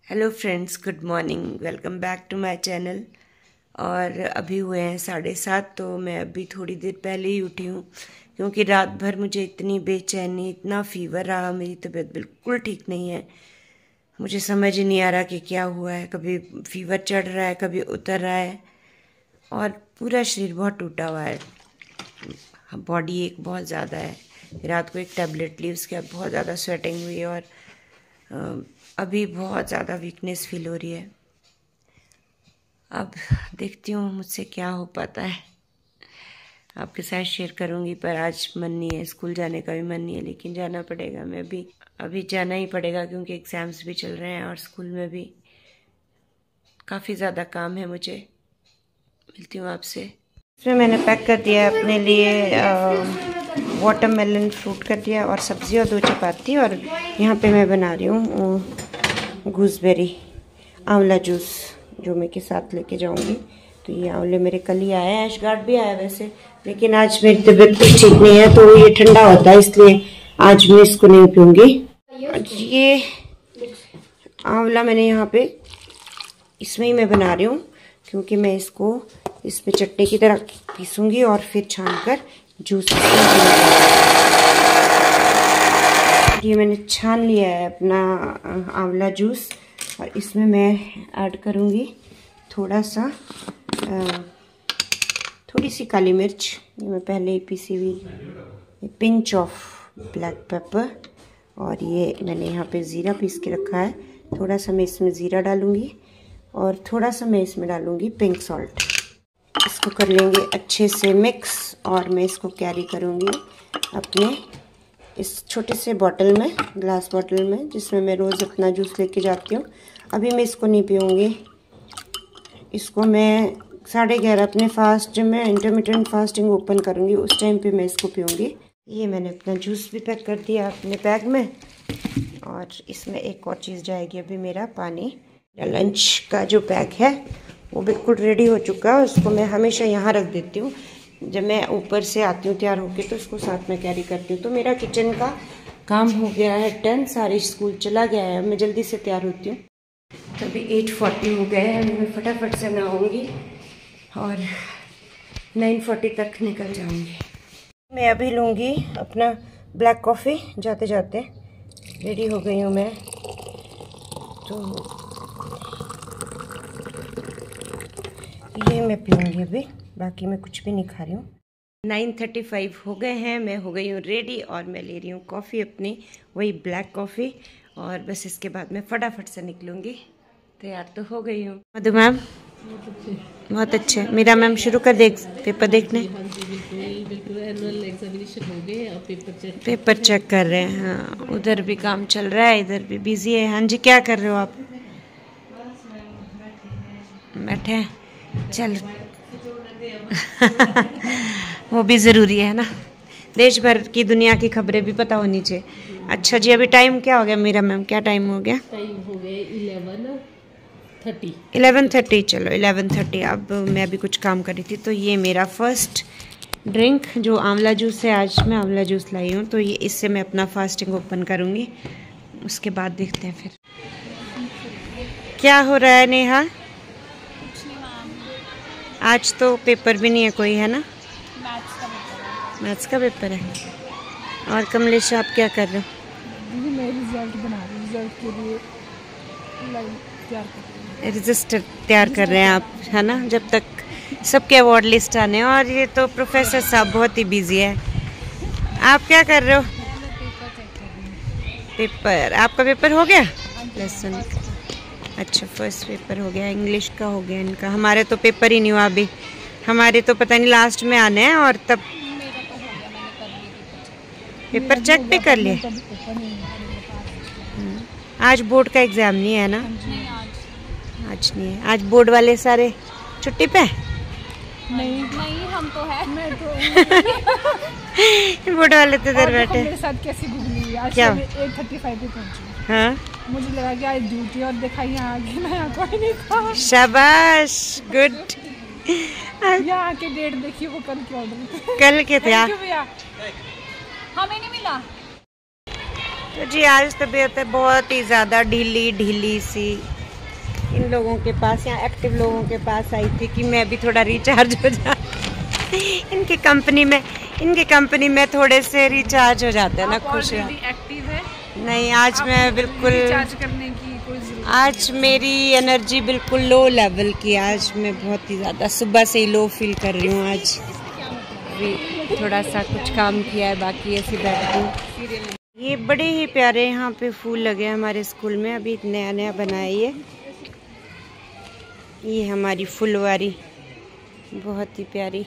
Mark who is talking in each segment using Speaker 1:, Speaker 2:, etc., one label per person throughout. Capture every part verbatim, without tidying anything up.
Speaker 1: Hello friends, good morning. Welcome back to my channel. और अभी हुए हैं साढ़े सात, तो मैं अभी थोड़ी देर पहले ही उठी हूँ क्योंकि रात भर मुझे इतनी बेचैनी, इतना फीवर रहा, मेरी तबीयत बिल्कुल ठीक नहीं है। मुझे समझ ही नहीं आ रहा कि क्या हुआ है। कभी फीवर चढ़ रहा है, कभी उतर रहा है और पूरा शरीर बहुत टूटा हुआ है। बॉडी एक बहुत ज़्यादा है। रात को एक टैबलेट ली, उसके बाद बहुत ज़्यादा स्वेटिंग हुई और अभी बहुत ज़्यादा वीकनेस फील हो रही है। अब देखती हूँ मुझसे क्या हो पाता है, आपके साथ शेयर करूँगी। पर आज मन नहीं है, स्कूल जाने का भी मन नहीं है, लेकिन जाना पड़ेगा। मैं भी अभी जाना ही पड़ेगा क्योंकि एग्ज़ाम्स भी चल रहे हैं और स्कूल में भी काफ़ी ज़्यादा काम है मुझे। मिलती हूँ आपसे। इसमें मैंने पैक कर दिया है अपने लिए वाटरमेलन फ्रूट कर दिया और सब्ज़ी और दो चपाती। और यहाँ पे मैं बना रही हूँ गूसबेरी आंवला जूस, जो मैं के साथ लेके जाऊँगी। तो ये आंवले मेरे कल ही आए हैं, ऐशगार्ड भी आया वैसे, लेकिन आज मेरी तबीयत कुछ ठीक नहीं है तो ये ठंडा होता है, इसलिए आज मैं इसको नहीं पीऊँगी। ये आंवला मैंने यहाँ पे इसमें ही मैं बना रही हूँ क्योंकि मैं इसको इसमें चटनी की तरह पीसूँगी और फिर छान कर जूस। ये मैंने छान लिया है अपना आंवला जूस और इसमें मैं ऐड करूँगी थोड़ा सा थोड़ी सी काली मिर्च, ये मैं पहले ही पीसी हुई, पिंच ऑफ ब्लैक पेपर, और ये मैंने यहाँ पे ज़ीरा पीस के रखा है। थोड़ा सा मैं इसमें ज़ीरा डालूँगी और थोड़ा सा मैं इसमें डालूँगी पिंक सॉल्ट। इसको कर लेंगे अच्छे से मिक्स और मैं इसको कैरी करूँगी अपने इस छोटे से बॉटल में, ग्लास बॉटल में, जिसमें मैं रोज़ अपना जूस लेके जाती हूँ। अभी मैं इसको नहीं पीऊँगी, इसको मैं साढ़े ग्यारह अपने फास्ट, जब मैं इंटरमिटेंट फास्टिंग ओपन करूँगी उस टाइम पे मैं इसको पीऊँगी। ये मैंने अपना जूस भी पैक कर दिया अपने बैग में और इसमें एक और चीज़ जाएगी अभी, मेरा पानी। लंच का जो पैक है वो बिल्कुल रेडी हो चुका है, उसको मैं हमेशा यहाँ रख देती हूँ। जब मैं ऊपर से आती हूँ तैयार होकर तो उसको साथ में कैरी करती हूँ। तो मेरा किचन का काम हो गया है डन, सारे स्कूल चला गया है, मैं जल्दी से तैयार होती हूँ। तो अभी एट फोर्टी हो गए हैं, मैं फटाफट से नहाऊंगी और नाइन फोर्टी तक निकल जाऊंगी। मैं अभी लूँगी अपना ब्लैक कॉफ़ी, जाते जाते रेडी हो गई हूँ मैं। तो ये मैं पीऊँगी अभी, बाकी मैं कुछ भी नहीं खा रही हूँ। नाइन थर्टी फाइव हो गए हैं, मैं हो गई हूँ रेडी और मैं ले रही हूँ कॉफ़ी अपनी, वही ब्लैक कॉफ़ी, और बस इसके बाद मैं फटाफट से निकलूँगी। तैयार तो हो गई हूँ। मधु मैम बहुत अच्छे, मेरा मैम शुरू कर दे पेपर देखने। पेपर चेक कर रहे हैं, हाँ उधर भी काम चल रहा है, इधर भी बिजी है। हाँ जी, क्या कर रहे हो आप? बैठे हैं, चल वो भी ज़रूरी है ना, देश भर की दुनिया की खबरें भी पता होनी चाहिए। अच्छा जी, अभी टाइम क्या हो गया मेरा मैम, क्या टाइम हो गया?
Speaker 2: टाइम हो गया इलेवन थर्टी।
Speaker 1: इलेवन थर्टी, चलो इलेवन थर्टी। अब मैं अभी कुछ काम कर रही थी, तो ये मेरा फर्स्ट ड्रिंक जो आंवला जूस है, आज मैं आंवला जूस लाई हूँ, तो ये इससे मैं अपना फास्टिंग ओपन करूँगी। उसके बाद देखते हैं फिर क्या हो रहा है। नेहा, आज तो पेपर भी नहीं है कोई, है ना? मैथ्स का पेपर है। और कमलेश, आप क्या कर रहे हो?
Speaker 2: मैं रिजल्ट बना रही हूँ, रिजल्ट के लिए तैयार कर रही हूँ।
Speaker 1: रजिस्टर तैयार कर रहे हैं आप, है ना? जब तक सबके अवार्ड लिस्ट आने। और ये तो प्रोफेसर साहब बहुत ही बिजी है। आप क्या कर रहे हो? पेपर, आपका पेपर हो गया? लेसन, अच्छा फर्स्ट पेपर हो गया, इंग्लिश का हो गया इनका। हमारे तो पेपर ही नहीं हुआ अभी, हमारे तो पता नहीं लास्ट में आने हैं। और तब पेपर चेक भी कर लिए। आज बोर्ड का एग्जाम नहीं है ना? आज नहीं है, आज बोर्ड वाले सारे छुट्टी पे?
Speaker 2: नहीं नहीं, हम तो है। मैं तो
Speaker 1: बोर्ड वाले तो इधर बैठे।
Speaker 2: मेरे साथ कैसी घूमी आज,
Speaker 1: क्या
Speaker 2: एट थर्टी फाइव पे पहुंची।
Speaker 1: हाँ,
Speaker 2: मुझे लगा कि आज ड्यूटी, और देखा यहाँ आगे ना यहाँ कोई नहीं था।
Speaker 1: शाबाश, गुड।
Speaker 2: यहाँ के डेट देखिए, वो कल के ऑर्डर
Speaker 1: कल के थे।
Speaker 2: हमें नहीं मिला।
Speaker 1: तो जी आज तबीयत है बहुत ही ज़्यादा ढीली ढीली सी, इन लोगों के पास, यहाँ एक्टिव लोगों के पास आई थी कि मैं भी थोड़ा रिचार्ज हो जा इनकी कंपनी में इनकी कंपनी में थोड़े से रिचार्ज हो जाते हैं ना। खुश है
Speaker 2: एक्टिव है?
Speaker 1: नहीं, आज मैं बिल्कुल
Speaker 2: रिचार्ज करने की कोई जरूरत नहीं।
Speaker 1: आज मेरी एनर्जी बिल्कुल लो लेवल की। आज मैं बहुत ही ज़्यादा सुबह से ही लो फील कर रही हूँ। आज भी थोड़ा सा कुछ काम किया है, बाकी ऐसे बैठ हूँ। ये बड़े ही प्यारे यहाँ पे फूल लगे हैं हमारे स्कूल में, अभी नया नया बनाया ये ये हमारी फुलवारी, बहुत ही प्यारी।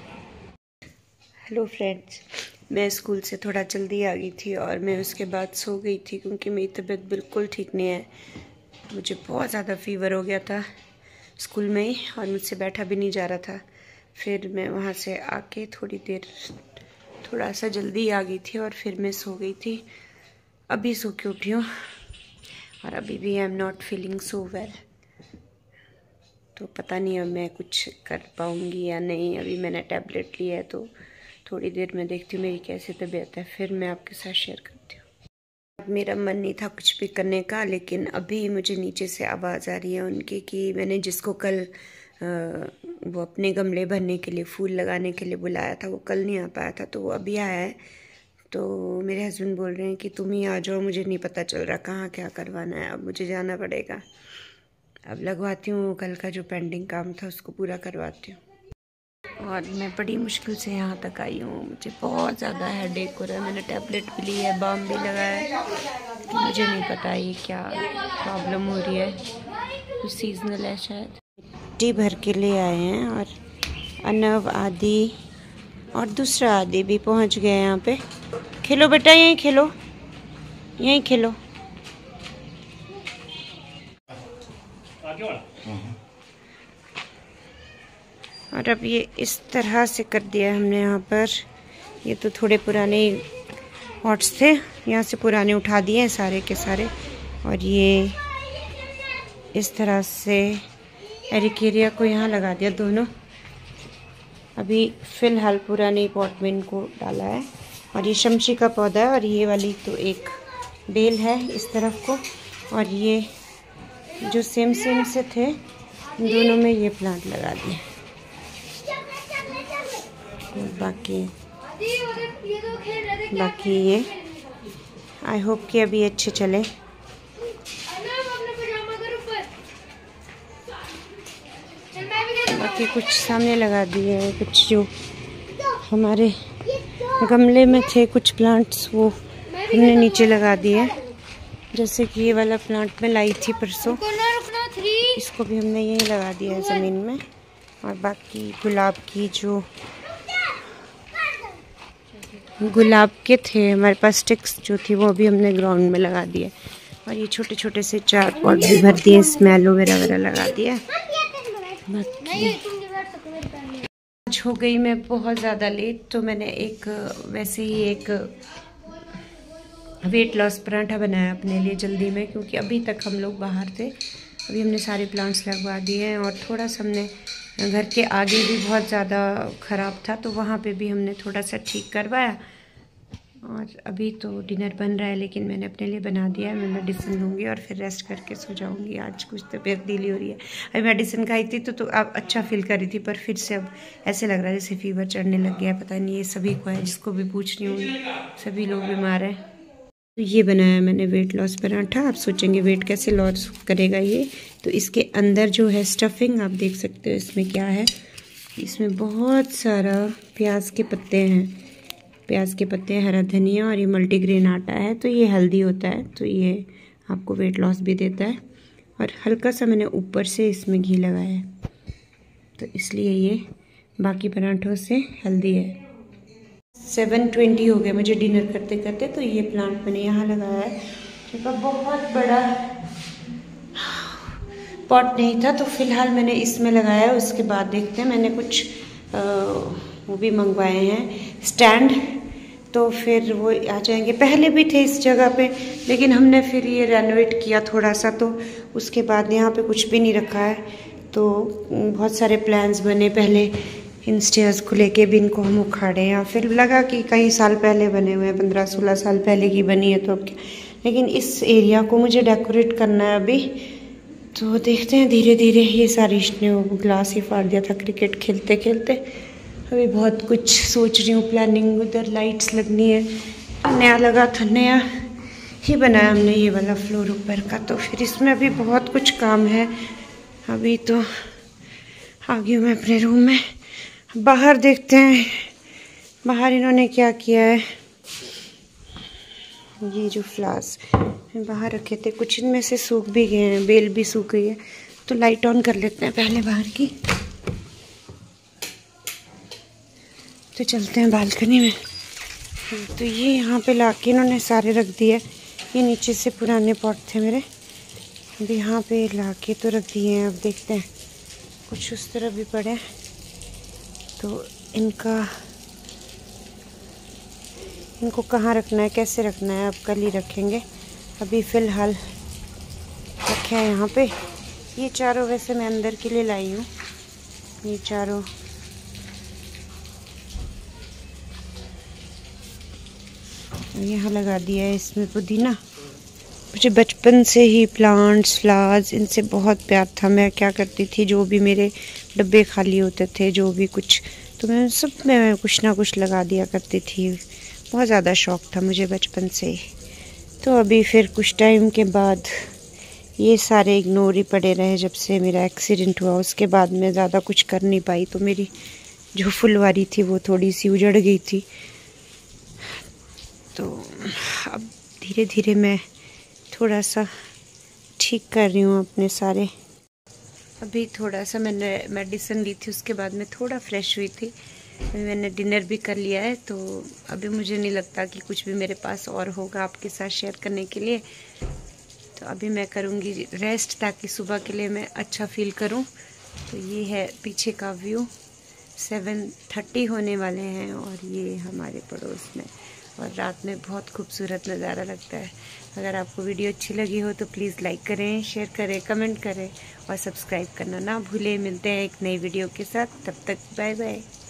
Speaker 1: हेलो फ्रेंड्स, मैं स्कूल से थोड़ा जल्दी आ गई थी और मैं उसके बाद सो गई थी क्योंकि मेरी तबीयत बिल्कुल ठीक नहीं है। मुझे बहुत ज़्यादा फीवर हो गया था स्कूल में ही और मुझसे बैठा भी नहीं जा रहा था। फिर मैं वहाँ से आके थोड़ी देर थोड़ा सा जल्दी आ गई थी और फिर मैं सो गई थी। अभी सो के उठी हूँ और अभी भी I am not feeling so well. तो पता नहीं अब मैं कुछ कर पाऊँगी या नहीं। अभी मैंने टैबलेट लिया है तो थोड़ी देर में देखती हूँ मेरी कैसी तबीयत है, फिर मैं आपके साथ शेयर करती हूँ। मेरा मन नहीं था कुछ भी करने का, लेकिन अभी मुझे नीचे से आवाज़ आ रही है उनकी कि मैंने जिसको कल आ, वो अपने गमले भरने के लिए, फूल लगाने के लिए बुलाया था, वो कल नहीं आ पाया था, तो वो अभी आया है। तो मेरे हस्बैंड बोल रहे हैं कि तुम ही आ जाओ, मुझे नहीं पता चल रहा कहाँ क्या करवाना है, अब मुझे जाना पड़ेगा। अब लगवाती हूँ कल का जो पेंडिंग काम था उसको पूरा करवाती हूँ। और मैं बड़ी मुश्किल से यहाँ तक आई हूँ। मुझे बहुत ज़्यादा हेडेक हो रहा है। मैंने टैबलेट भी ली है, बाम भी लगाया है, तो मुझे नहीं पता ये क्या प्रॉब्लम हो रही है, कुछ सीजनल है शायद। मिट्टी भर के ले आए हैं और अनव आदि और दूसरा आदि भी पहुँच गए यहाँ पे। खेलो बेटा, यहीं खेलो, यहीं खेलो। और अब ये इस तरह से कर दिया हमने यहाँ पर। ये तो थोड़े पुराने पॉट्स थे, यहाँ से पुराने उठा दिए हैं सारे के सारे। और ये इस तरह से एरिकेरिया को यहाँ लगा दिया दोनों। अभी फ़िलहाल पुराने पॉट में इनको डाला है। और ये शमशी का पौधा है और ये वाली तो एक बेल है इस तरफ को। और ये जो सेम सेम से थे इन दोनों में ये प्लांट लगा दिए। बाकी बाकी ये आई होप कि अभी अच्छे चले। बाकी कुछ सामने लगा दिए हैं, कुछ जो हमारे गमले में थे कुछ प्लांट्स वो हमने नीचे लगा दिए। जैसे कि ये वाला प्लांट में लाई थी परसों, इसको भी हमने यहीं लगा दिया है ज़मीन में। और बाकी गुलाब की जो गुलाब के थे हमारे पास स्टिक्स जो थी वो भी हमने ग्राउंड में लगा दिए। और ये छोटे छोटे से चार पॉट भी भर दिए, इसमें एलोवेरा वगैरह लगा दिया। आज हो गई मैं बहुत ज़्यादा लेट, तो मैंने एक वैसे ही एक वेट लॉस पराठा बनाया अपने लिए जल्दी में, क्योंकि अभी तक हम लोग बाहर थे। अभी हमने सारे प्लांट्स लगवा दिए हैं और थोड़ा सा हमने घर के आगे भी बहुत ज़्यादा ख़राब था तो वहाँ पे भी हमने थोड़ा सा ठीक करवाया। और अभी तो डिनर बन रहा है, लेकिन मैंने अपने लिए बना दिया है। मैं मेडिसिन लूँगी और फिर रेस्ट करके सो जाऊँगी। आज कुछ तबीयत ढीली हो रही है। अभी मेडिसिन खाई थी तो तो अब अच्छा फील कर रही थी, पर फिर से अब ऐसे लग रहा है जैसे फीवर चढ़ने लग गया है। पता नहीं ये सभी को है, जिसको भी पूछ रही हूँ सभी लोग बीमार हैं। तो ये बनाया मैंने वेट लॉस पराठा। आप सोचेंगे वेट कैसे लॉस करेगा ये, तो इसके अंदर जो है स्टफिंग आप देख सकते हो इसमें क्या है। इसमें बहुत सारा प्याज के पत्ते हैं, प्याज के पत्ते, हरा धनिया और ये मल्टीग्रेन आटा है। तो ये हेल्दी होता है, तो ये आपको वेट लॉस भी देता है। और हल्का सा मैंने ऊपर से इसमें घी लगाया है, तो इसलिए ये बाकी पराठों से हेल्दी है। सेवन ट्वेंटी हो गए मुझे डिनर करते करते, तो ये प्लांट मैंने यहाँ लगाया है। क्योंकि बहुत बड़ा पॉट नहीं था तो फिलहाल मैंने इसमें लगाया है। उसके बाद देखते हैं, मैंने कुछ आ, वो भी मंगवाए हैं स्टैंड, तो फिर वो आ जाएंगे। पहले भी थे इस जगह पे, लेकिन हमने फिर ये रेनोवेट किया थोड़ा सा, तो उसके बाद यहाँ पे कुछ भी नहीं रखा है। तो बहुत सारे प्लान्स बने, पहले इन स्टेयर्स को लेके भी इनको हम उखाड़े, या फिर लगा कि कई साल पहले बने हुए हैं, पंद्रह सोलह साल पहले की बनी है तो अब क्या। लेकिन इस एरिया को मुझे डेकोरेट करना है अभी, तो देखते हैं धीरे धीरे। ये सारी इसने वो ग्लास ही फाड़ दिया था क्रिकेट खेलते खेलते। अभी बहुत कुछ सोच रही हूँ, प्लानिंग। उधर लाइट्स लगनी है, नया लगा था, नया ही बनाया हमने ये वाला फ्लोर ऊपर का। तो फिर इसमें अभी बहुत कुछ काम है। अभी तो आ गई हूँ मैं अपने रूम में। बाहर देखते हैं बाहर इन्होंने क्या किया है। ये जो फ्लावर्स बाहर रखे थे कुछ इनमें से सूख भी गए हैं, बेल भी सूख गई है। तो लाइट ऑन कर लेते हैं पहले बाहर की। तो चलते हैं बालकनी में। तो ये यहाँ पे लाके इन्होंने सारे रख दिए। ये नीचे से पुराने पॉट थे मेरे, अभी यहाँ पे लाके तो रख दिए हैं। अब देखते हैं कुछ उस तरह भी पड़े तो इनका इनको कहाँ रखना है, कैसे रखना है, अब कल ही रखेंगे। अभी फ़िलहाल रखे हैं यहाँ पे। ये चारों वैसे मैं अंदर के लिए लाई हूँ। ये चारों यहाँ लगा दिया है। इसमें पुदीना। मुझे बचपन से ही प्लांट्स, फ्लावर्स, इनसे बहुत प्यार था। मैं क्या करती थी, जो भी मेरे डब्बे खाली होते थे, जो भी कुछ, तो मैं सब में कुछ ना कुछ लगा दिया करती थी। बहुत ज़्यादा शौक़ था मुझे बचपन से ही। तो अभी फिर कुछ टाइम के बाद ये सारे इग्नोर ही पड़े रहे। जब से मेरा एक्सीडेंट हुआ उसके बाद मैं ज़्यादा कुछ कर नहीं पाई। तो मेरी जो फुलवारी थी वो थोड़ी सी उजड़ गई थी। तो अब धीरे धीरे मैं थोड़ा सा ठीक कर रही हूँ अपने सारे। अभी थोड़ा सा मैंने मेडिसिन ली थी, उसके बाद मैं थोड़ा फ्रेश हुई थी। मैंने डिनर भी कर लिया है। तो अभी मुझे नहीं लगता कि कुछ भी मेरे पास और होगा आपके साथ शेयर करने के लिए। तो अभी मैं करूँगी रेस्ट, ताकि सुबह के लिए मैं अच्छा फील करूँ। तो ये है पीछे का व्यू। सेवन थर्टी होने वाले हैं और ये हमारे पड़ोस में, और रात में बहुत खूबसूरत नज़ारा लगता है। अगर आपको वीडियो अच्छी लगी हो तो प्लीज़ लाइक करें, शेयर करें, कमेंट करें और सब्सक्राइब करना ना भूलें। मिलते हैं एक नई वीडियो के साथ, तब तक बाय बाय।